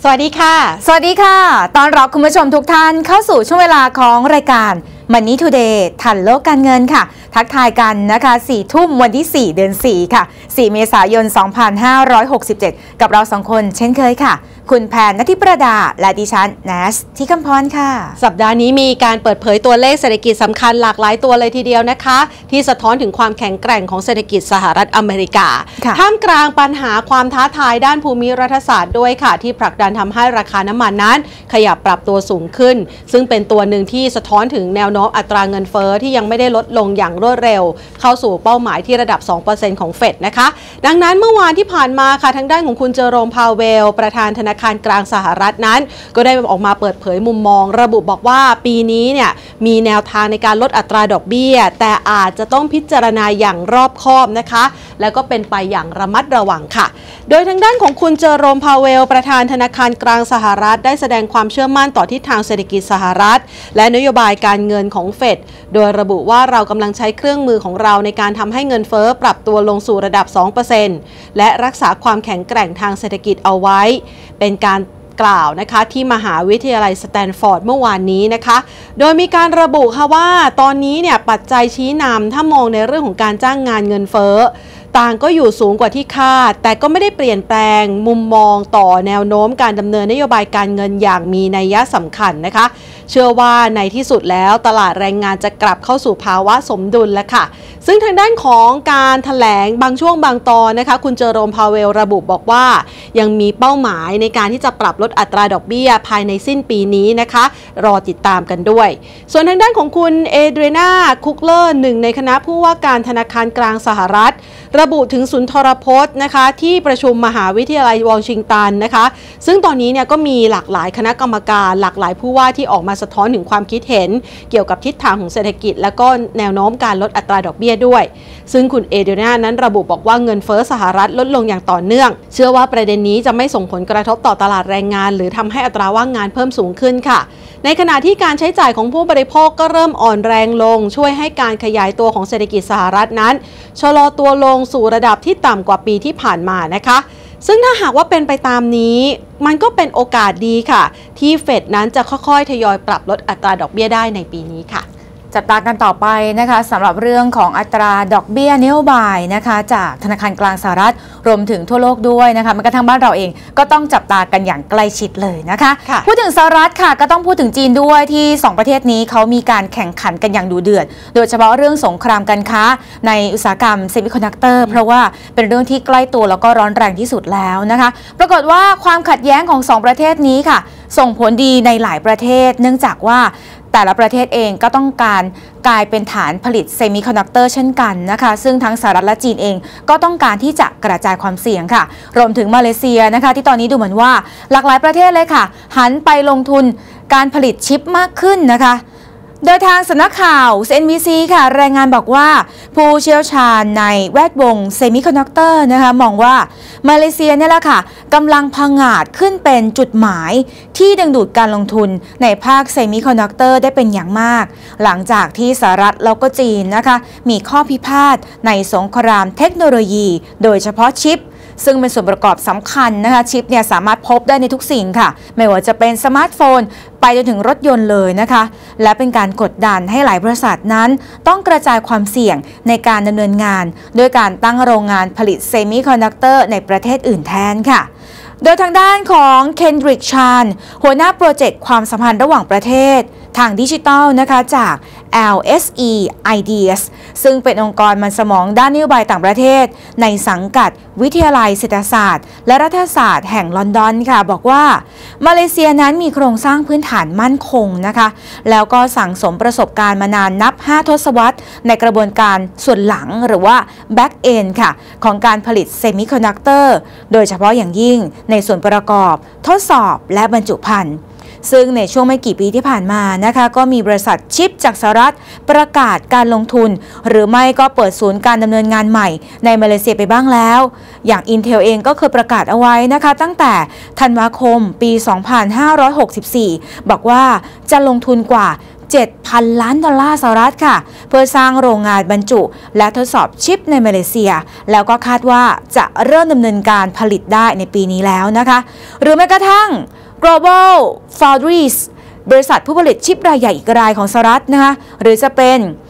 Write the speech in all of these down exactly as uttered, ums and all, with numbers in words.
สวัสดีค่ะสวัสดีค่ะต้อนรับคุณผู้ชมทุกท่านเข้าสู่ช่วงเวลาของรายการ Money Today ทันโลกการเงินค่ะทักทายกันนะคะสี่ทุ่มวันที่สี่เดือนสี่ค่ะสี่เมษายนสองพันห้าร้อยหกสิบเจ็ดกับเราสองคนเช่นเคยค่ะคุณแพนณทิประดาและดิฉันแนสที่คำพรค่ะสัปดาห์นี้มีการเปิดเผยตัวเลขเศรษฐกิจสำคัญหลากหลายตัวเลยทีเดียวนะคะที่สะท้อนถึงความแข็งแกร่งของเศรษฐกิจสหรัฐอเมริกาท่ามกลางปัญหาความท้าทายด้านภูมิรัฐศาสตร์ด้วยค่ะที่ผลักดันทำให้ราคาน้ำมันนั้นขยับปรับตัวสูงขึ้นซึ่งเป็นตัวหนึ่งที่สะท้อนถึงแนวโน้มอัตราเงินเฟ้อที่ยังไม่ได้ลดลงอย่างรวดเร็วเข้าสู่เป้าหมายที่ระดับ สองเปอร์เซ็นต์ ของเฟดนะคะดังนั้นเมื่อวานที่ผ่านมาค่ะทางด้านของคุณเจอโรมพาวเวลประธานธนาคารกลางสหรัฐนั้นก็ได้ออกมาเปิดเผยมุมมองระบุบอกว่าปีนี้เนี่ยมีแนวทางในการลดอัตราดอกเบี้ยแต่อาจจะต้องพิจารณาอย่างรอบคอบนะคะแล้วก็เป็นไปอย่างระมัดระวังค่ะโดยทางด้านของคุณเจอโรมพาวเวลประธานธนาคารกลางสหรัฐได้แสดงความเชื่อมั่นต่อทิศทางเศรษฐกิจสหรัฐและนโยบายการเงินของเฟดโดยระบุว่าเรากำลังใช้เครื่องมือของเราในการทำให้เงินเฟ้อปรับตัวลงสู่ระดับ สองเปอร์เซ็นต์ และรักษาความแข็งแกร่งทางเศรษฐกิจเอาไว้เป็นการกล่าวนะคะที่มหาวิทยาลัยสแตนฟอร์ดเมื่อวานนี้นะคะโดยมีการระบุค่ะว่าตอนนี้เนี่ยปัจจัยชี้นำถ้ามองในเรื่องของการจ้างงานเงินเฟ้อต่างก็อยู่สูงกว่าที่คาดแต่ก็ไม่ได้เปลี่ยนแปลงมุมมองต่อแนวโน้มการดำเนินนโยบายการเงินอย่างมีนัยสำคัญนะคะเชื่อว่าในที่สุดแล้วตลาดแรงงานจะกลับเข้าสู่ภาวะสมดุลแล้วค่ะซึ่งทางด้านของการแถลงบางช่วงบางตอนนะคะคุณเจอโรมพาวเวลระบุบอกว่ายังมีเป้าหมายในการที่จะปรับลดอัตราดอกเบี้ยภายในสิ้นปีนี้นะคะรอติดตามกันด้วยส่วนทางด้านของคุณเอเดรีนาคุกเลอร์หนึ่งในคณะผู้ว่าการธนาคารกลางสหรัฐระบุถึงสุนทรพจน์นะคะที่ประชุมมหาวิทยาลัยวอชิงตันนะคะซึ่งตอนนี้เนี่ยก็มีหลากหลายคณะกรรมการหลากหลายผู้ว่าที่ออกมาสะท้อนถึงความคิดเห็นเกี่ยวกับทิศทางของเศรษฐกิจและก็แนวโน้มการลดอัตราดอกเบี้ยด้วยซึ่งคุณเอเดรีนานั้นระบุบอกว่าเงินเฟ้อสหรัฐลดลงอย่างต่อเนื่องเชื่อว่าประเด็นนี้จะไม่ส่งผลกระทบต่อตลาดแรงงานหรือทำให้อัตราว่างงานเพิ่มสูงขึ้นค่ะในขณะที่การใช้จ่ายของผู้บริโภคก็เริ่มอ่อนแรงลงช่วยให้การขยายตัวของเศรษฐกิจสหรัฐนั้นชะลอตัวลงสู่ระดับที่ต่ำกว่าปีที่ผ่านมานะคะซึ่งถ้าหากว่าเป็นไปตามนี้มันก็เป็นโอกาสดีค่ะที่เฟดนั้นจะค่อยๆทยอยปรับลดอัตราดอกเบี้ยได้ในปีนี้ค่ะจับตากันต่อไปนะคะสำหรับเรื่องของอัตราดอกเบี้ยนโยบายนะคะจากธนาคารกลางสหรัฐรวมถึงทั่วโลกด้วยนะคะแม้กระทั่งบ้านเราเองก็ต้องจับตากันอย่างใกล้ชิดเลยนะคะพูดถึงสหรัฐค่ะก็ต้องพูดถึงจีนด้วยที่สองประเทศนี้เขามีการแข่งขันกันอย่างดุเดือดโดยเฉพาะเรื่องสงครามการค้าในอุตสาหกรรมเซมิคอนดักเตอร์เพราะว่าเป็นเรื่องที่ใกล้ตัวแล้วก็ร้อนแรงที่สุดแล้วนะคะปรากฏว่าความขัดแย้งของสองประเทศนี้ค่ะส่งผลดีในหลายประเทศเนื่องจากว่าแต่ละประเทศเองก็ต้องการกลายเป็นฐานผลิตเซมิคอนดักเตอร์เช่นกันนะคะซึ่งทั้งสหรัฐและจีนเองก็ต้องการที่จะกระจายความเสี่ยงค่ะรวมถึงมาเลเซียนะคะที่ตอนนี้ดูเหมือนว่าหลากหลายประเทศเลยค่ะหันไปลงทุนการผลิตชิปมากขึ้นนะคะโดยทางสำนักข่าว เอ็น บี ซี ค่ะรายงานบอกว่าผู้เชี่ยวชาญในแวดวงเซมิคอนดักเตอร์นะคะมองว่ามาเลเซียเนี่ยแหละค่ะกำลังพังงาดขึ้นเป็นจุดหมายที่ดึงดูดการลงทุนในภาคเซมิคอนดักเตอร์ได้เป็นอย่างมากหลังจากที่สหรัฐแล้วก็จีนนะคะมีข้อพิพาทในสงครามเทคโนโลยีโดยเฉพาะชิปซึ่งเป็นส่วนประกอบสำคัญนะคะชิปเนี่ยสามารถพบได้ในทุกสิ่งค่ะไม่ว่าจะเป็นสมาร์ทโฟนไปจนถึงรถยนต์เลยนะคะและเป็นการกดดันให้หลายบริษัทนั้นต้องกระจายความเสี่ยงในการดำเนินงานด้วยการตั้งโรงงานผลิตเซมิคอนดักเตอร์ในประเทศอื่นแทนค่ะโดยทางด้านของเคนดริกชานหัวหน้าโปรเจกต์ความสัมพันธ์ระหว่างประเทศทางดิจิทัลนะคะจาก แอล เอส อี Ideas ซึ่งเป็นองค์กรมันสมองด้านนโยบายต่างประเทศในสังกัดวิทยาลัยเศรษฐศาสตร์และรัฐศาสตร์แห่งลอนดอนค่ะบอกว่ามาเลเซียนั้นมีโครงสร้างพื้นฐานมั่นคงนะคะแล้วก็สั่งสมประสบการณ์มานานนับห้าทศวรรษในกระบวนการส่วนหลังหรือว่า back end ค่ะของการผลิตเซมิคอนดักเตอร์โดยเฉพาะอย่างยิ่งในส่วนประกอบทดสอบและบรรจุภัณฑ์ซึ่งในช่วงไม่กี่ปีที่ผ่านมานะคะก็มีบริษัทชิปจากสหรัฐประกาศการลงทุนหรือไม่ก็เปิดศูนย์การดำเนินงานใหม่ในมาเลเซียไปบ้างแล้วอย่าง Intel เองก็เคยประกาศเอาไว้นะคะตั้งแต่ธันวาคมปี สองพันห้าร้อยหกสิบสี่ บอกว่าจะลงทุนกว่าเจ็ดพัน ล้านดอลลาร์สหรัฐค่ะเพื่อสร้างโรงงานบรรจุและทดสอบชิปในมาเลเซียแล้วก็คาดว่าจะเริ่มดำเนินการผลิตได้ในปีนี้แล้วนะคะหรือแม้กระทั่ง Global Foundries บริษัทผู้ผลิตชิปรายใหญ่อีกรายของสหรัฐนะคะหรือจะเป็น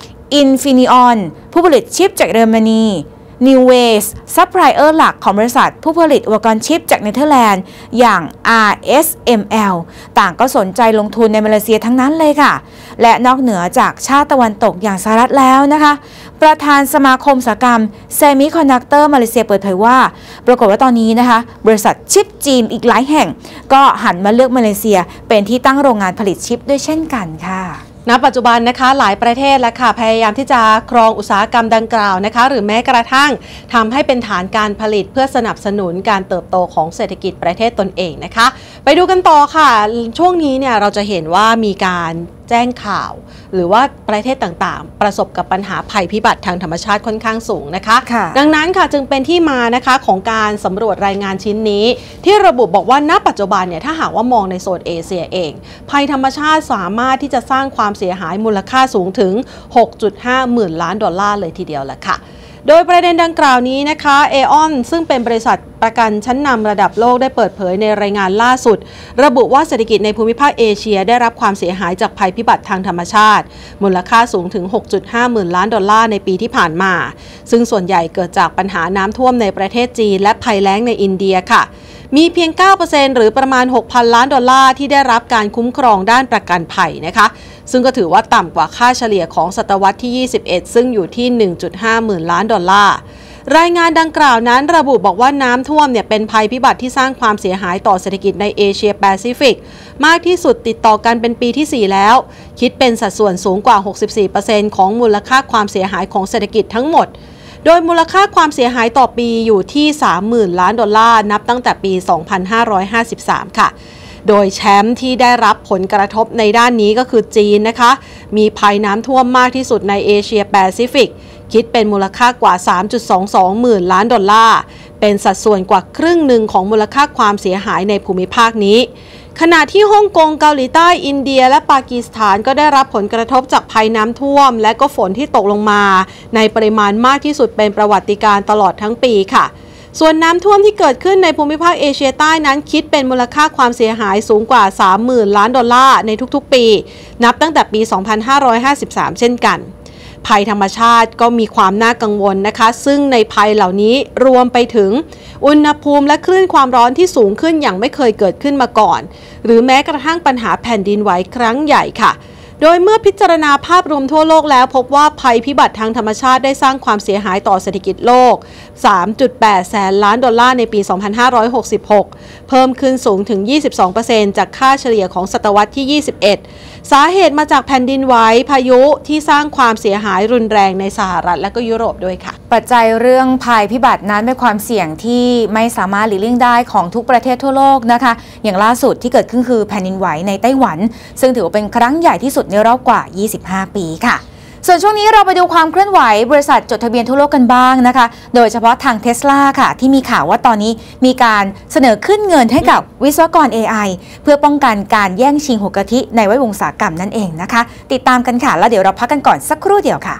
Infineon ผู้ผลิตชิปจากเยอรมนี New Ways ซัพพลายเออร์หลักของบริษัทผู้ผลิตอุปกรณ์ชิปจากเนเธอร์แลนด์อย่าง อาร์ เอส เอ็ม แอล ต่างก็สนใจลงทุนในมาเลเซียทั้งนั้นเลยค่ะและนอกเหนือจากชาติตะวันตกอย่างสหรัฐแล้วนะคะประธานสมาคมอุตสาหกรรมเซมิคอนดักเตอร์มาเลเซียเปิดเผยว่าปรากฏว่าตอนนี้นะคะบริษัทชิปจีนอีกหลายแห่งก็หันมาเลือกมาเลเซียเป็นที่ตั้งโรงงานผลิตชิปด้วยเช่นกันค่ะณปัจจุบันนะคะหลายประเทศแล้วค่ะพยายามที่จะครองอุตสาหกรรมดังกล่าวนะคะหรือแม้กระทั่งทำให้เป็นฐานการผลิตเพื่อสนับสนุนการเติบโตของเศรษฐกิจประเทศตนเองนะคะไปดูกันต่อค่ะช่วงนี้เนี่ยเราจะเห็นว่ามีการแจ้งข่าวหรือว่าประเทศต่างๆประสบกับปัญหาภัยพิบัติทางธรรมชาติค่อนข้างสูงนะคะดังนั้นค่ะจึงเป็นที่มานะคะของการสำรวจรายงานชิ้นนี้ที่ระบุบอกว่าณปัจจุบันเนี่ยถ้าหากว่ามองในโซนเอเชียเองภัยธรรมชาติสามารถที่จะสร้างความเสียหายมูลค่าสูงถึง หกจุดห้า หมื่นล้านดอลลาร์เลยทีเดียวแหละค่ะโดยประเด็นดังกล่าวนี้นะคะเอออนซึ่งเป็นบริษัทประกันชั้นนำระดับโลกได้เปิดเผยในรายงานล่าสุดระบุว่าเศรษฐกิจในภูมิภาคเอเชียได้รับความเสียหายจากภัยพิบัติทางธรรมชาติมูลค่าสูงถึง หกจุดห้า หมื่นล้านดอลลาร์ในปีที่ผ่านมาซึ่งส่วนใหญ่เกิดจากปัญหาน้ำท่วมในประเทศจีนและภัยแล้งในอินเดียค่ะมีเพียง เก้าเปอร์เซ็นต์ หรือประมาณ หกพัน ล้านดอลลาร์ที่ได้รับการคุ้มครองด้านประกันภัยนะคะซึ่งก็ถือว่าต่ำกว่าค่าเฉลี่ยของศตวรรษที่ ยี่สิบเอ็ด ซึ่งอยู่ที่ หนึ่งจุดห้า หมื่นล้านดอลลาร์รายงานดังกล่าวนั้นระบุบอกว่าน้ำท่วมเนี่ยเป็นภัยพิบัติที่สร้างความเสียหายต่อเศรษฐกิจในเอเชียแปซิฟิกมากที่สุดติดต่อกันเป็นปีที่ สี่ แล้วคิดเป็นสัดส่วนสูงกว่า หกสิบสี่เปอร์เซ็นต์ ของมูลค่าความเสียหายของเศรษฐกิจทั้งหมดโดยมูลค่าความเสียหายต่อปีอยู่ที่ สามหมื่น ล้านดอลลาร์นับตั้งแต่ปี สองพันห้าร้อยห้าสิบสาม ค่ะโดยแชมป์ที่ได้รับผลกระทบในด้านนี้ก็คือจีนนะคะมีภัยน้ำท่วมมากที่สุดในเอเชียแปซิฟิกคิดเป็นมูลค่ากว่า สามจุดสองสอง หมื่นล้านดอลลาร์เป็นสัดส่วนกว่าครึ่งหนึ่งของมูลค่าความเสียหายในภูมิภาคนี้ขณะที่ฮ่องกงเกาหลีใต้อินเดียและปากีสถานก็ได้รับผลกระทบจากภัยน้ำท่วมและก็ฝนที่ตกลงมาในปริมาณมากที่สุดเป็นประวัติการณ์ตลอดทั้งปีค่ะส่วนน้ำท่วมที่เกิดขึ้นในภูมิภาคเอเชียใต้นั้นคิดเป็นมูลค่าความเสียหายสูงกว่า สามหมื่น ล้านดอลลาร์ในทุกๆปีนับตั้งแต่ปี สองพันห้าร้อยห้าสิบสาม เช่นกันภัยธรรมชาติก็มีความน่ากังวลนะคะซึ่งในภัยเหล่านี้รวมไปถึงอุณหภูมิและคลื่นความร้อนที่สูงขึ้นอย่างไม่เคยเกิดขึ้นมาก่อนหรือแม้กระทั่งปัญหาแผ่นดินไหวครั้งใหญ่ค่ะโดยเมื่อพิจารณาภาพรวมทั่วโลกแล้วพบว่าภัยพิบัติทางธรรมชาติได้สร้างความเสียหายต่อเศรษฐกิจโลก สามจุดแปด แสนล้านดอลลาร์ในปี สองพันห้าร้อยหกสิบหก เพิ่มขึ้นสูงถึง ยี่สิบสองเปอร์เซ็นต์ จากค่าเฉลี่ยของศตวรรษที่ ยี่สิบเอ็ด สาเหตุมาจากแผ่นดินไหวพายุที่สร้างความเสียหายรุนแรงในสหรัฐและก็ยุโรปด้วยค่ะปัจจัยเรื่องภัยพิบัตินั้นเป็นความเสี่ยงที่ไม่สามารถหลีกเลี่ยงได้ของทุกประเทศทั่วโลกนะคะอย่างล่าสุดที่เกิดขึ้นคือแผ่นดินไหวในไต้หวันซึ่งถือว่าเป็นครั้งใหญ่ที่สุดในรอบกว่ายี่สิบห้าปีค่ะส่วนช่วงนี้เราไปดูความเคลื่อนไหวบริษัทจดทะเบียนทั่วโลกกันบ้างนะคะโดยเฉพาะทาง Tesla ค่ะที่มีข่าวว่าตอนนี้มีการเสนอขึ้นเงินให้กับวิศวกร เอ ไอ เพื่อป้องกันการแย่งชิงหัวกะทิในแวดวงอุตสาหกรรมนั่นเองนะคะติดตามกันค่ะแล้วเดี๋ยวเราพักกันก่อนสักครู่เดียวค่ะ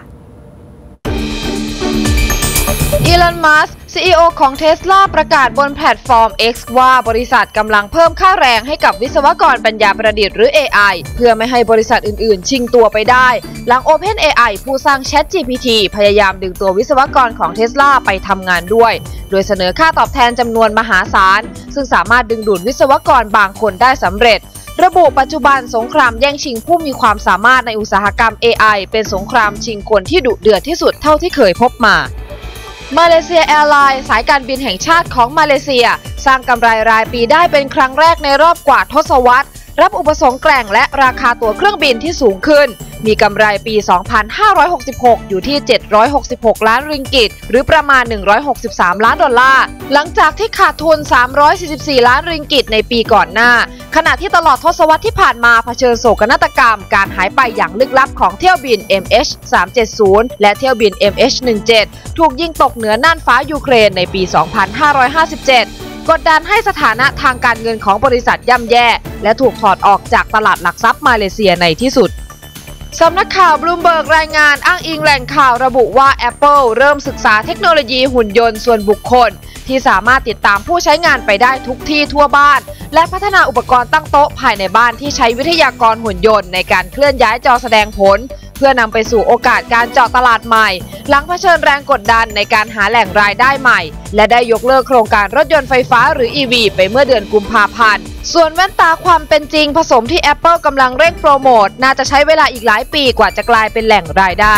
อีลอน มัสก์ ซี อี โอ ของ Tesla ประกาศบนแพลตฟอร์ม X ว่าบริษัทกำลังเพิ่มค่าแรงให้กับวิศวกรปัญญาประดิษฐ์หรือ เอ ไอ เพื่อไม่ให้บริษัทอื่นๆชิงตัวไปได้หลัง OpenAI ผู้สร้าง ChatGPT พยายามดึงตัววิศวกรของ Tesla ไปทำงานด้วยโดยเสนอค่าตอบแทนจำนวนมหาศาลซึ่งสามารถดึงดูดวิศวกรบางคนได้สำเร็จระบุปัจจุบันสงครามแย่งชิงผู้มีความสามารถในอุตสาหกรรม เอ ไอ เป็นสงครามชิงคนที่ดุเดือดที่สุดเท่าที่เคยพบมามาเลเซียแอร์ไลน์สายการบินแห่งชาติของมาเลเซียสร้างกำไรรายปีได้เป็นครั้งแรกในรอบกว่าทศวรรษรับอุปสงค์แกร่งและราคาตั๋วเครื่องบินที่สูงขึ้นมีกำไรปี สองพันห้าร้อยหกสิบหก อยู่ที่ เจ็ดร้อยหกสิบหก ล้านริงกิตหรือประมาณ หนึ่งร้อยหกสิบสาม ล้านดอลลาร์หลังจากที่ขาดทุน สามร้อยสี่สิบสี่ ล้านริงกิตในปีก่อนหน้าขณะที่ตลอดทศวรรษที่ผ่านมาเผชิญโศกนาฏกรรมการหายไปอย่างลึกลับของเที่ยวบิน เอ็ม เอช สามเจ็ดศูนย์ และเที่ยวบิน เอ็ม เอช หนึ่งเจ็ด ถูกยิงตกเหนือน่านฟ้ายูเครนในปี สองพันห้าร้อยห้าสิบเจ็ดกดดันให้สถานะทางการเงินของบริษัทย่ำแย่และถูกถอดออกจากตลาดหลักทรัพย์มาเลเซียในที่สุดสำนักข่าวบลูมเบิร์กรายงานอ้างอิงแหล่งข่าวระบุว่า Apple เริ่มศึกษาเทคโนโลยีหุ่นยนต์ส่วนบุคคลที่สามารถติดตามผู้ใช้งานไปได้ทุกที่ทั่วบ้านและพัฒนาอุปกรณ์ตั้งโต๊ะภายในบ้านที่ใช้วิทยากรหุ่นยนต์ในการเคลื่อนย้ายจอแสดงผลเพื่อนำไปสู่โอกาสการเจาะตลาดใหม่หลังเผชิญแรงกดดันในการหาแหล่งรายได้ใหม่และได้ยกเลิกโครงการรถยนต์ไฟฟ้าหรือ อี วี ไปเมื่อเดือนกุมภาพันธ์ส่วนแว่นตาความเป็นจริงผสมที่ Apple กำลังเร่งโปรโมทน่าจะใช้เวลาอีกหลายปีกว่าจะกลายเป็นแหล่งรายได้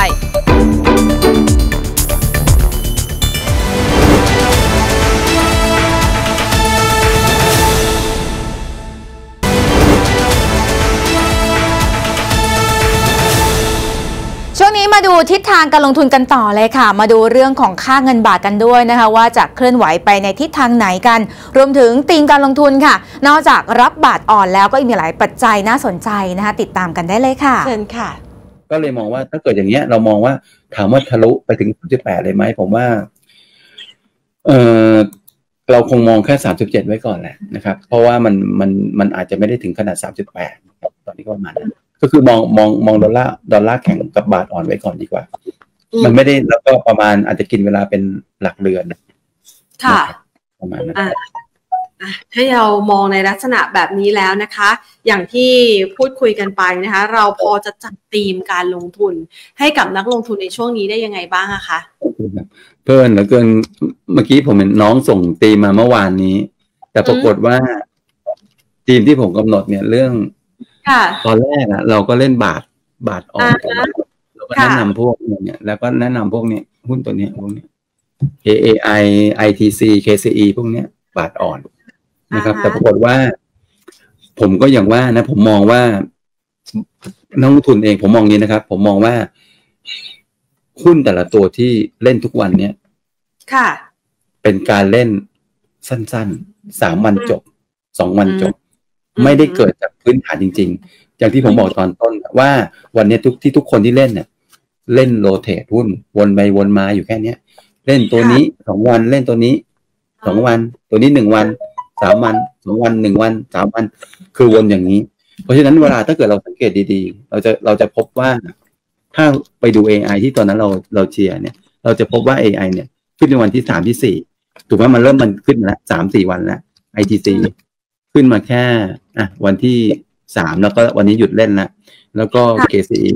ช่วงนี้มาดูทิศทางการลงทุนกันต่อเลยค่ะมาดูเรื่องของค่าเงินบาทกันด้วยนะคะว่าจะเคลื่อนไหวไปในทิศทางไหนกันรวมถึงธีมการลงทุนค่ะนอกจากรับบาทอ่อนแล้วก็อีกมีหลายปัจจัยน่าสนใจนะคะติดตามกันได้เลยค่ะเชิญค่ะก็เลยมองว่าถ้าเกิดอย่างเงี้ยเรามองว่าถามว่าทะลุไปถึง สามสิบแปด เลยไหมผมว่าเออเราคงมองแค่สามสิบเจ็ดไว้ก่อนแหละนะครับเพราะว่ามันมันมันอาจจะไม่ได้ถึงขนาดสามสิบแปดตอนนี้ก็ประมาณนั้นก็คือมองมองมองดอลลาร์ดอลลาร์แข็งกับบาทอ่อนไว้ก่อนดีกว่ามันไม่ได้แล้วก็ประมาณอาจจะกินเวลาเป็นหลักเดือนค่ะประมาณนั้นถ้าเรามองในลักษณะแบบนี้แล้วนะคะอย่างที่พูดคุยกันไปนะคะเราพอจะจัดธีมการลงทุนให้กับนักลงทุนในช่วงนี้ได้ยังไงบ้างอะคะเพิ่นเหลือเกินเมื่อกี้ผมเห็นน้องส่งธีมมาเมื่อวานนี้แต่ปรากฏว่าธีมที่ผมกำหนดเนี่ยเรื่องตอนแรกอะเราก็เล่นบาทบาทอ่อนเราก็แนะนำพวกเนี่ยแล้วก็แนะนำพวกนี้หุ้นตัวนี้พวกนี้ เอ เอ ไอ ไอ ที ซี เค ซี อี พวกนี้บาทอ่อนนะครับแต่ปรากฏว่าผมก็อย่างว่านะผมมองว่านักลงทุนเองผมมองนี้นะครับผมมองว่าหุ้นแต่ละตัวที่เล่นทุกวันเนี่ยค่ะเป็นการเล่นสั้นๆสามวันจบสองวันจบไม่ได้เกิดจากพื้นฐานจริงๆอย่างที่ผมบอกตอนต้นว่าวันนี้ทุกที่ทุกคนที่เล่นเนี่ยเล่นโรเทตหุ้นวนไปวนมาอยู่แค่นี้เล่นตัวนี้สองวันเล่นตัวนี้สองวันตัวนี้หนึ่งวันสามวันสองวันหนึ่งวันสามวันคือวนอย่างนี้เพราะฉะนั้นเวลาถ้าเกิดเราสังเกตดีๆเราจะเราจะพบว่าถ้าไปดู เอ ไอ ที่ตอนนั้นเราเราเชียร์เนี่ยเราจะพบว่า เอ ไอ เนี่ยขึ้นในวันที่สามที่สี่ถูกไหมมันเริ่มมันขึ้นมาแล้วสามสี่วันแล้ว ไอ ที ซี ขึ้นมาแค่อ่ะวันที่สามแล้วก็วันนี้หยุดเล่นแล้วแล้วก็ เค ซี อี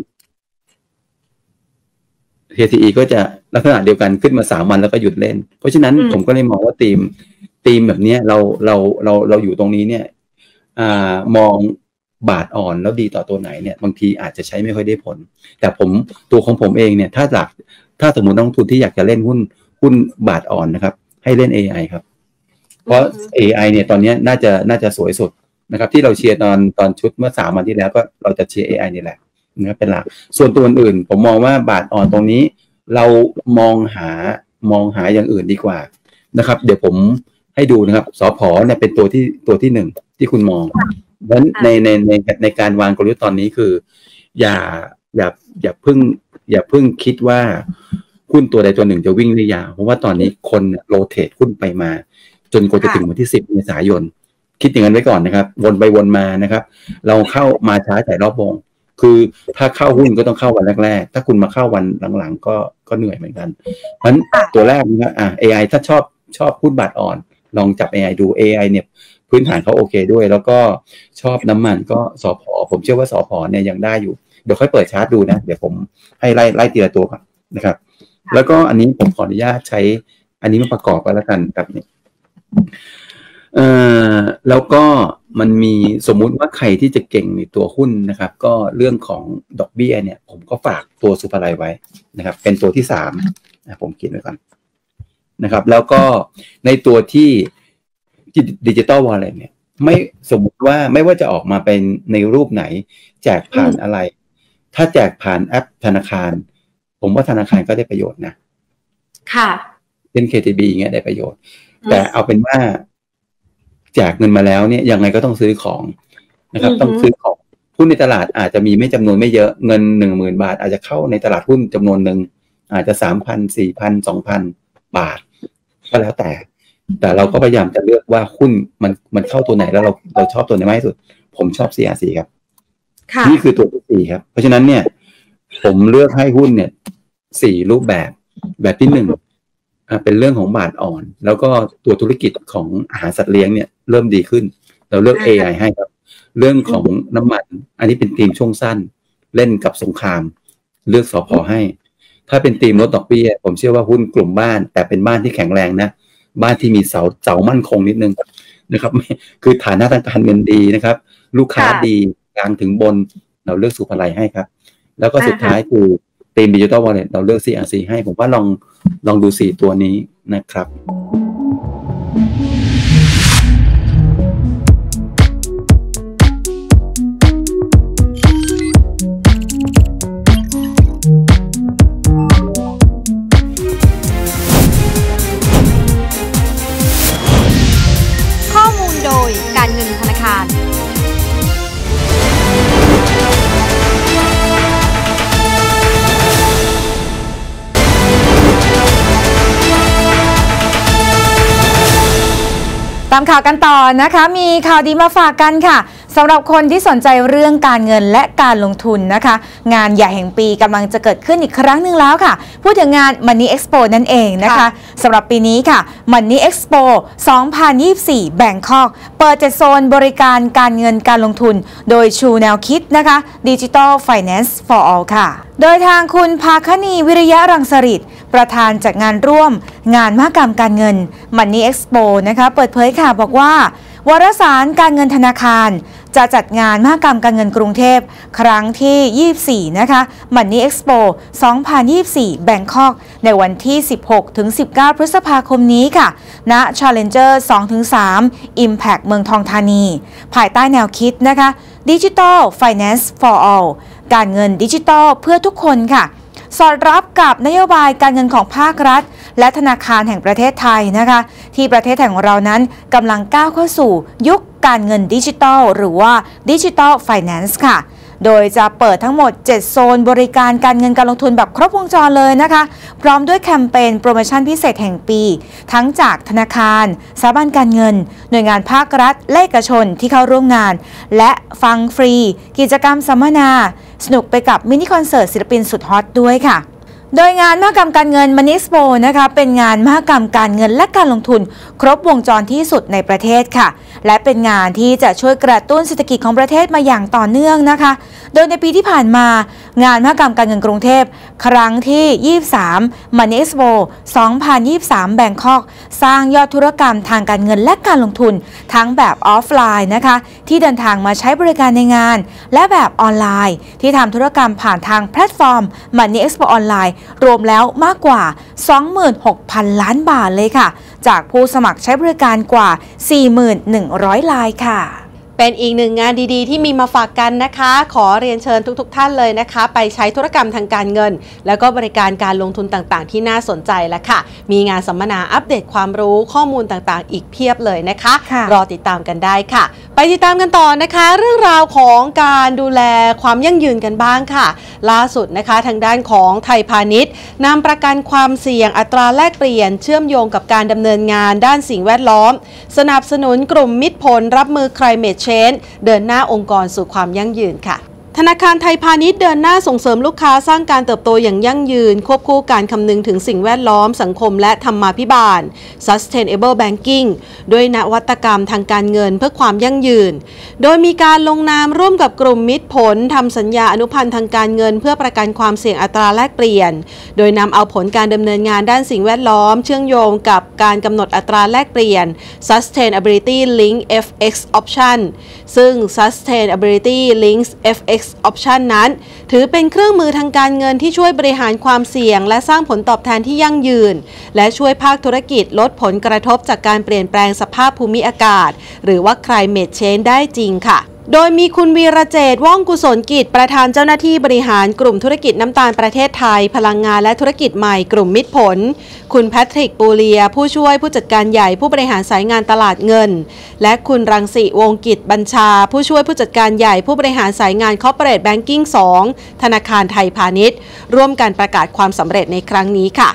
เค ซี อี ก็จะลักษณะเดียวกันขึ้นมาสามวันแล้วก็หยุดเล่นเพราะฉะนั้นผมก็เลยมองว่าธีมธีมแบบนี้เราเราเราเราอยู่ตรงนี้เนี่ยอ่ามองบาทอ่อนแล้วดีต่อตัวไหนเนี่ยบางทีอาจจะใช้ไม่ค่อยได้ผลแต่ผมตัวของผมเองเนี่ยถ้าหลักถ้าสมมตินักลงทุนที่อยากจะเล่นหุ้นหุ้นบาทอ่อนนะครับให้เล่น เอ ไอ ครับเพราะ เอ ไอ เนี่ยตอนนี้น่าจะน่าจะสวยสุดนะครับที่เราเชียร์ตอนตอนชุดเมื่อสามวันที่แล้วก็เราจะเชียร์ เอ ไอ นี่แหละนะครับเป็นหลักส่วนตัวอื่นผมมองว่าบาทอ่อนตรงนี้เรามองหามองหาอย่างอื่นดีกว่านะครับเดี๋ยวผมให้ดูนะครับสผเนี่ยเป็นตัวที่ตัวที่หนึ่งที่คุณมองเพราะฉะนั้นในในในในการวางกลยุทธ์ตอนนี้คืออย่าอย่าอย่าเพิ่งอย่าเพิ่งคิดว่าหุ้นตัวใดตัวหนึ่งจะวิ่งได้ยาวเพราะว่าตอนนี้คนโรเทตหุ้นไปมาจนกว่าจะถึงวันที่สิบเมษายนคิดอย่างนั้นไว้ก่อนนะครับวนไปวนมานะครับเราเข้ามาช้าแต่รอบวงคือถ้าเข้าหุ้นก็ต้องเข้าวันแรกๆถ้าคุณมาเข้าวันหลังๆก็ก็เหนื่อยเหมือนกันเพราะฉะนั้นตัวแรกนะอ่ะ เอ ไอ ถ้าชอบชอบหุ้นบาทอ่อนลองจับ เอ ไอ ดู เอ ไอ เนี่ยพื้นฐานเขาโอเคด้วยแล้วก็ชอบน้ำมันก็สผผมเชื่อว่าสผเนี่ยยังได้อยู่เดี๋ยวค่อยเปิดชาร์ตดูนะเดี๋ยวผมให้ไล่ไล่ทีละตัวก่อนนะครับแล้วก็อันนี้ผมขออนุญาตใช้อันนี้มาประกอบกันแล้วกันแบบนี้เอ่อแล้วก็มันมีสมมุติว่าใครที่จะเก่งในตัวหุ้นนะครับก็เรื่องของดอกเบี้ยเนี่ยผมก็ฝากตัวสุภาลัยไว้นะครับเป็นตัวที่สามนะผมคิดไว้ก่อนนะครับแล้วก็ในตัวที่ดิจิตอลวอลเล็ตเนี่ยไม่สมมุติว่าไม่ว่าจะออกมาเป็นในรูปไหนแจกผ่านอะไรถ้าแจกผ่านแอปธนาคารผมว่าธนาคารก็ได้ประโยชน์นะค่ะเป็น เค ที บี อย่างเงี้ยได้ประโยชน์แต่เอาเป็นว่าแจกเงินมาแล้วเนี่ยยังไงก็ต้องซื้อของนะครับต้องซื้อของหุ้นในตลาดอาจจะมีไม่จำนวนไม่เยอะเงิน หนึ่งหมื่น บาทอาจจะเข้าในตลาดหุ้นจำนวนหนึ่งอาจจะ สามพัน สี่พัน สองพัน บาทก็แล้วแต่แต่เราก็พยายามจะเลือกว่าหุ้นมันมันเข้าตัวไหนแล้วเราเราชอบตัวไหนมากที่สุดผมชอบ ซี อาร์ ซี ครับนี่คือตัวที่สี่ครับเพราะฉะนั้นเนี่ยผมเลือกให้หุ้นเนี่ยสี่รูปแบบแบบที่หนึ่งเป็นเรื่องของบาทอ่อนแล้วก็ตัวธุรกิจของอาหารสัตว์เลี้ยงเนี่ยเริ่มดีขึ้นเราเลือก เอ ไอ ให้ครับเรื่องของน้ำมันอันนี้เป็นทีมช่วงสั้นเล่นกับสงครามเลือกสผ.ให้ถ้าเป็นทีมลดดอกเบี้ยผมเชื่อว่าหุ้นกลุ่มบ้านแต่เป็นบ้านที่แข็งแรงนะบ้านที่มีเสาเสามั่นคงนิดนึงนะครับคือฐานะทางการเงินดีนะครับลูกค้าดีกลางถึงบนเราเลือกสุภาลัยให้ครับแล้วก็สุดท้ายคือทีมดิจิทัลวอลเล็ตเราเลือก ซี อาร์ ซี ให้ผมว่าลองลองดูสี่ตัวนี้นะครับข้อมูลโดยการเงินธนาคารตามข่าวกันต่อนะคะมีข่าวดีมาฝากกันค่ะสำหรับคนที่สนใจเรื่องการเงินและการลงทุนนะคะงานใหญ่แห่งปีกำลังจะเกิดขึ้นอีกครั้งหนึ่งแล้วค่ะพูดถึงงาน Money Expo นั่นเองนะคะสำหรับปีนี้ค่ะ Money Expo สองพันยี่สิบสี่ Bangkok เปิดเจ็ดโซนบริการการเงินการลงทุนโดยชูแนวคิดนะคะ Digital Finance for All ค่ะโดยทางคุณภาคณีวิริยะรังสฤทธิ์ประธานจัดงานร่วมงานมหกรรมการเงิน Money Expo นะคะเปิดเผยค่ะบอกว่าวารสารการเงินธนาคารจะจัดงานมหกรรมการเงินกรุงเทพครั้งที่ยี่สิบสี่นะคะ Money Expo สองพันยี่สิบสี่ Bangkok ในวันที่ สิบหกถึงสิบเก้า พฤษภาคมนี้ค่ะณ Challenger สองถึงสาม Impact เมืองทองธานีภายใต้แนวคิดนะคะ Digital Finance for All การเงินดิจิทัลเพื่อทุกคนค่ะสอดรับกับนโยบายการเงินของภาครัฐและธนาคารแห่งประเทศไทยนะคะที่ประเทศไทยของเรานั้นกำลังก้าวเข้าสู่ยุคการเงินดิจิทัลหรือว่า Digital Finance ค่ะโดยจะเปิดทั้งหมดเจ็ดโซนบริการการเงินการลงทุนแบบครบวงจรเลยนะคะพร้อมด้วยแคมเปญโปรโมชั่นพิเศษแห่งปีทั้งจากธนาคารสถาบันการเงินหน่วยงานภาครัฐและเอกชนที่เข้าร่วมงานและฟังฟรีกิจกรรมสัมมนาสนุกไปกับมินิคอนเสิร์ตศิลปินสุดฮอตด้วยค่ะโดยงานมหกรรมการเงิน Money Expo นะคะเป็นงานมหกรรมการเงินและการลงทุนครบวงจรที่สุดในประเทศค่ะและเป็นงานที่จะช่วยกระตุ้นเศรษฐกิจของประเทศมาอย่างต่อเนื่องนะคะโดยในปีที่ผ่านมางานมหกรรมการเงินกรุงเทพครั้งที่ยี่สิบสาม Money Expo สองพันยี่สิบสาม Bangkok สร้างยอดธุรกรรมทางการเงินและการลงทุนทั้งแบบออฟไลน์นะคะที่เดินทางมาใช้บริการในงานและแบบออนไลน์ที่ทำธุรกรรมผ่านทางแพลตฟอร์ม Money Expo ออนไลน์รวมแล้วมากกว่า สองหมื่นหกพัน ล้านบาทเลยค่ะจากผู้สมัครใช้บริการกว่า สี่หมื่นหนึ่งร้อย รายค่ะเป็นอีกหนึ่งงานดีๆที่มีมาฝากกันนะคะขอเรียนเชิญทุกๆท่านเลยนะคะไปใช้ธุรกรรมทางการเงินแล้วก็บริการการลงทุนต่างๆที่น่าสนใจแล้วค่ะมีงานสัมมนาอัปเดตความรู้ข้อมูลต่างๆอีกเพียบเลยนะคะรอติดตามกันได้ค่ะไปติดตามกันต่อนะคะเรื่องราวของการดูแลความยั่งยืนกันบ้างค่ะล่าสุดนะคะทางด้านของไทยพาณิชย์นำประกันความเสี่ยงอัตราแลกเปลี่ยนเชื่อมโยงกับการดำเนินงานด้านสิ่งแวดล้อมสนับสนุนกลุ่มมิตรผลรับมือ Climate Change เดินหน้าองค์กรสู่ความยั่งยืนค่ะธนาคารไทยพาณิชย์เดินหน้าส่งเสริมลูกค้าสร้างการเติบโตอย่างยั่งยืนควบคู่การคำนึงถึงสิ่งแวดล้อมสังคมและธรรมาภิบาล Sustainable Banking ด้วยนวัตกรรมทางการเงินเพื่อความยั่งยืนโดยมีการลงนามร่วมกับกลุ่มมิตรผลทำสัญญาอนุพันธ์ทางการเงินเพื่อประกันความเสี่ยงอัตราแลกเปลี่ยนโดยนำเอาผลการดำเนินงานด้านสิ่งแวดล้อมเชื่อมโยงกับการกำหนดอัตราแลกเปลี่ยน Sustainability Linked เอฟ เอ็กซ์ Option ซึ่ง Sustainability Linked เอฟ เอ็กซ์ Option นั้นถือเป็นเครื่องมือทางการเงินที่ช่วยบริหารความเสี่ยงและสร้างผลตอบแทนที่ยั่งยืนและช่วยภาคธุรกิจลดผลกระทบจากการเปลี่ยนแปลงสภาพภูมิอากาศหรือว่า Climate Change ได้จริงค่ะโดยมีคุณวีรเจตน์ว่องกุศลกิจประธานเจ้าหน้าที่บริหารกลุ่มธุรกิจน้ำตาลประเทศไทยพลังงานและธุรกิจใหม่กลุ่มมิตรผลคุณแพทริกปูเลียผู้ช่วยผู้จัดการใหญ่ผู้บริหารสายงานตลาดเงินและคุณรังสิวงกิจบัญชาผู้ช่วยผู้จัดการใหญ่ผู้บริหารสายงาน Corporate Banking สองธนาคารไทยพาณิชย์ร่วมกันประกาศความสำเร็จในครั้งนี้ค่ะ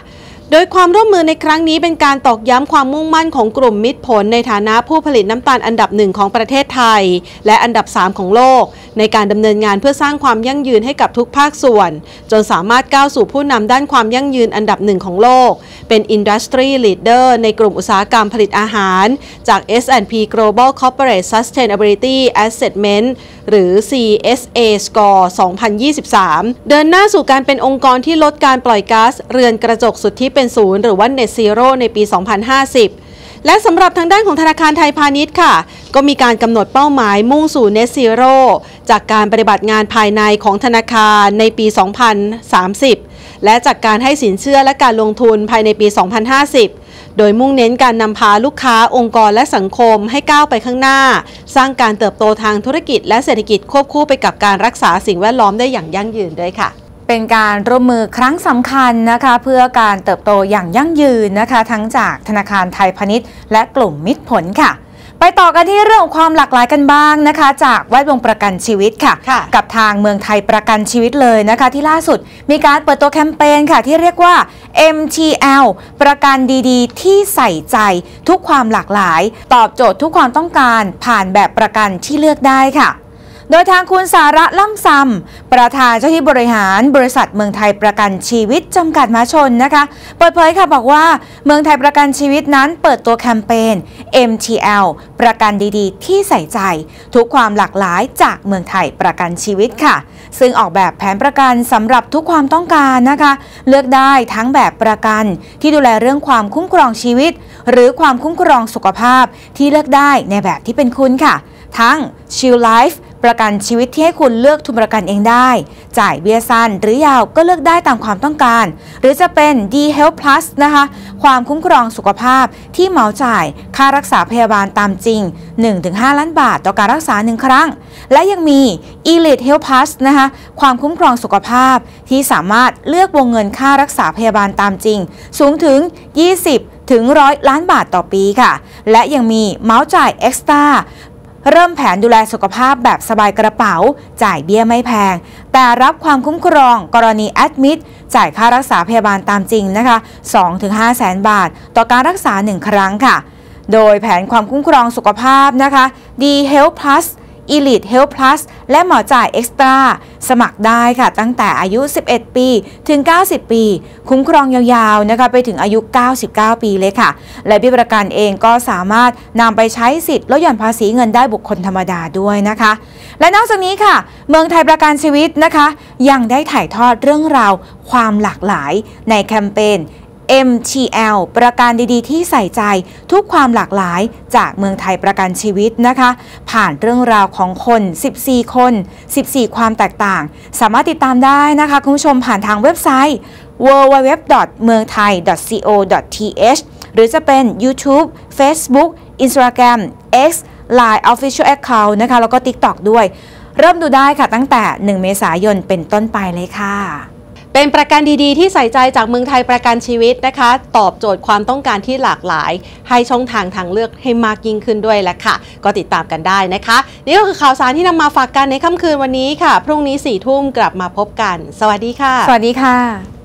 โดยความร่วมมือในครั้งนี้เป็นการตอกย้ำความมุ่งมั่นของกลุ่มมิตรผลในฐานะผู้ผลิตน้ำตาลอันดับหนึ่งของประเทศไทยและอันดับสามของโลกในการดำเนินงานเพื่อสร้างความยั่งยืนให้กับทุกภาคส่วนจนสามารถก้าวสู่ผู้นำด้านความยั่งยืนอันดับหนึ่งของโลกเป็น Industry Leader ในกลุ่มอุตสาหกรรมผลิตอาหารจาก เอส แอนด์ พี Global Corporate Sustainability Assessment หรือ ซี เอส เอ Score สองพันยี่สิบสาม เดินหน้าสู่การเป็นองค์กรที่ลดการปล่อยก๊าซเรือนกระจกสุทธิเป็นศูนย์หรือว่า Net Zero ในปี สองพันห้าสิบ และสำหรับทางด้านของธนาคารไทยพาณิชย์ค่ะก็มีการกำหนดเป้าหมายมุ่งสู่ Net Zero จากการปฏิบัติงานภายในของธนาคารในปี สองพันสามสิบ และจากการให้สินเชื่อและการลงทุนภายในปี สองพันห้าสิบ โดยมุ่งเน้นการนำพาลูกค้าองค์กรและสังคมให้ก้าวไปข้างหน้าสร้างการเติบโตทางธุรกิจและเศรษฐกิจควบคู่ไปกับการรักษาสิ่งแวดล้อมได้อย่างยั่งยืนด้วยค่ะเป็นการร่วมมือครั้งสำคัญนะคะเพื่อการเติบโตอย่างยั่งยืนนะคะทั้งจากธนาคารไทยพาณิชย์และกลุ่มมิตรผลค่ะไปต่อกันที่เรื่องของความหลากหลายกันบ้างนะคะจากแวดวงประกันชีวิตค่ะกับทางเมืองไทยประกันชีวิตเลยนะคะที่ล่าสุดมีการเปิดตัวแคมเปญค่ะที่เรียกว่า เอ็ม ที แอล ประกันดีๆที่ใส่ใจทุกความหลากหลายตอบโจทย์ทุกความต้องการผ่านแบบประกันที่เลือกได้ค่ะโดยทางคุณสาระล่ำซำประธานเจ้าหน้าที่บริหารบริษัทเมืองไทยประกันชีวิตจำกัดมหาชนนะคะเปิดเผยค่ะบอกว่าเมืองไทยประกันชีวิตนั้นเปิดตัวแคมเปญ เอ็ม ที แอล ประกันดีๆที่ใส่ใจทุกความหลากหลายจากเมืองไทยประกันชีวิตค่ะซึ่งออกแบบแผนประกันสำหรับทุกความต้องการนะคะเลือกได้ทั้งแบบประกันที่ดูแลเรื่องความคุ้มครองชีวิตหรือความคุ้มครองสุขภาพที่เลือกได้ในแบบที่เป็นคุณค่ะทั้ง Shield Life ประกันชีวิตที่ให้คุณเลือกทุนประกันเองได้จ่ายเบี้ยสั้นหรือยาวก็เลือกได้ตามความต้องการหรือจะเป็น ดี Health Plus นะคะความคุ้มครองสุขภาพที่เหมาจ่ายค่ารักษาพยาบาลตามจริง หนึ่งถึงห้า ล้านบาทต่อการรักษาหนึ่งครั้งและยังมี Elite Health Plus นะคะความคุ้มครองสุขภาพที่สามารถเลือกวงเงินค่ารักษาพยาบาลตามจริงสูงถึงยี่สิบถึงหนึ่งร้อยล้านบาทต่อปีค่ะและยังมีเหมาจ่าย Extraเริ่มแผนดูแลสุขภาพแบบสบายกระเป๋าจ่ายเบี้ยไม่แพงแต่รับความคุ้มครองกรณีแอดมิดจ่ายค่ารักษาพยาบาลตามจริงนะคะ สองถึงห้า แสนบาทต่อการรักษาหนึ่งครั้งค่ะโดยแผนความคุ้มครองสุขภาพนะคะ ดี Health Plus Elite Health Plus และหมอจ่าย Extra สมัครได้ค่ะตั้งแต่อายุสิบเอ็ดปีถึงเก้าสิบปีคุ้มครองยาวๆนะคะไปถึงอายุเก้าสิบเก้าปีเลยค่ะและผู้ประกันเองก็สามารถนำไปใช้สิทธิ์ลดหย่อนภาษีเงินได้บุคคลธรรมดาด้วยนะคะและนอกจากนี้ค่ะเมืองไทยประกันชีวิตนะคะยังได้ถ่ายทอดเรื่องราวความหลากหลายในแคมเปญเอ็ม ที แอล ประกันดีๆที่ใส่ใจทุกความหลากหลายจากเมืองไทยประกันชีวิตนะคะผ่านเรื่องราวของคนสิบสี่คนสิบสี่ความแตกต่างสามารถติดตามได้นะคะคุณผู้ชมผ่านทางเว็บไซต์ ดับเบิลยู ดับเบิลยู ดับเบิลยู ดอท เมืองไทย ดอท ซี โอ ดอท ที เอช หรือจะเป็น YouTube Facebook Instagram X ไลน์ Official Account นะคะแล้วก็ TikTok ด้วยเริ่มดูได้ค่ะตั้งแต่หนึ่งเมษายนเป็นต้นไปเลยค่ะเป็นประกันดีๆที่ใส่ใจจากเมืองไทยประกันชีวิตนะคะตอบโจทย์ความต้องการที่หลากหลายให้ช่องทางทางเลือกให้มากยิ่งขึ้นด้วยแหละค่ะก็ติดตามกันได้นะคะนี่ก็คือข่าวสารที่นำมาฝากกันในค่ำคืนวันนี้ค่ะพรุ่งนี้สี่ทุ่มกลับมาพบกันสวัสดีค่ะสวัสดีค่ะ